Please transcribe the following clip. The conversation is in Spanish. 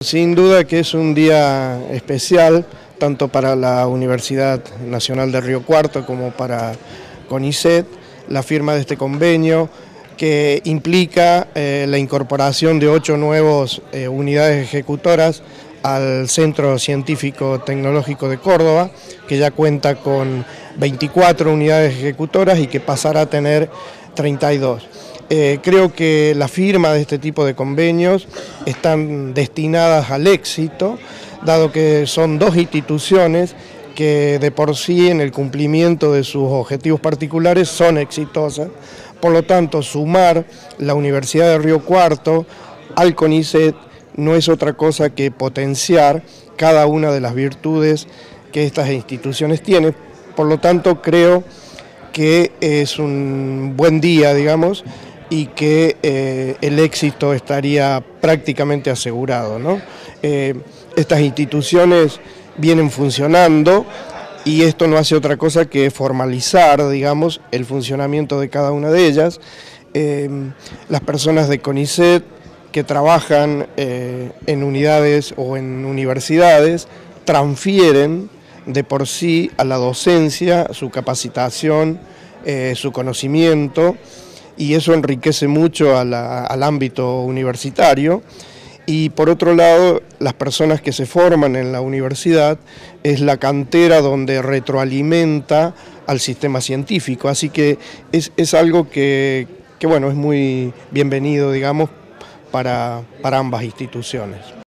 Sin duda que es un día especial, tanto para la Universidad Nacional de Río Cuarto como para CONICET, la firma de este convenio que implica la incorporación de 8 nuevas unidades ejecutoras al Centro Científico Tecnológico de Córdoba, que ya cuenta con 24 unidades ejecutoras y que pasará a tener 32. Creo que la firma de este tipo de convenios están destinadas al éxito, dado que son dos instituciones que de por sí en el cumplimiento de sus objetivos particulares son exitosas. Por lo tanto, sumar la Universidad de Río Cuarto al CONICET no es otra cosa que potenciar cada una de las virtudes que estas instituciones tienen. Por lo tanto, creo que es un buen día, digamos, y que el éxito estaría prácticamente asegurado, ¿no? Estas instituciones vienen funcionando y esto no hace otra cosa que formalizar, digamos, el funcionamiento de cada una de ellas. Las personas de CONICET que trabajan en unidades o en universidades transfieren de por sí a la docencia su capacitación, su conocimiento, y eso enriquece mucho al ámbito universitario. Y por otro lado, las personas que se forman en la universidad es la cantera donde retroalimenta al sistema científico, así que es algo que bueno, es muy bienvenido, digamos, para ambas instituciones.